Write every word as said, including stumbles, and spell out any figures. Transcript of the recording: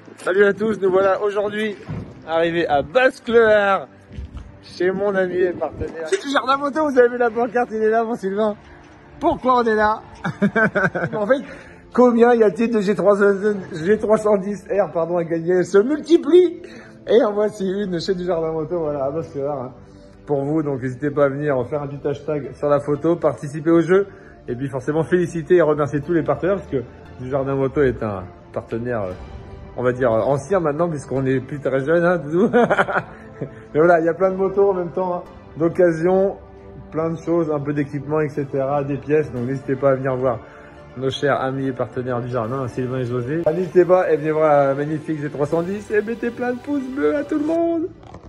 Salut à tous, nous voilà aujourd'hui arrivés à Basse-Cleuard, chez mon ami et partenaire. C'est du Jardin Moto, vous avez vu la pancarte, il est là mon Sylvain. Pourquoi on est là? En fait, combien y a-t-il de G trois cent dix R pardon, à gagner? Elle se multiplie. Et en voici une chez du Jardin Moto, voilà, à Basse-Cleuard. Hein. Pour vous, donc n'hésitez pas à venir faire un petit hashtag sur la photo, participer au jeu. Et puis forcément féliciter et remercier tous les partenaires, parce que du Jardin Moto est un partenaire, on va dire, ancien maintenant, puisqu'on est plus très jeune, hein, Doudou. Mais voilà, il y a plein de motos en même temps, hein, d'occasion, plein de choses, un peu d'équipement, et cetera, des pièces. Donc n'hésitez pas à venir voir nos chers amis et partenaires du jardin, Sylvain et José. N'hésitez pas et venez voir la magnifique G trois cent dix et mettez plein de pouces bleus à tout le monde.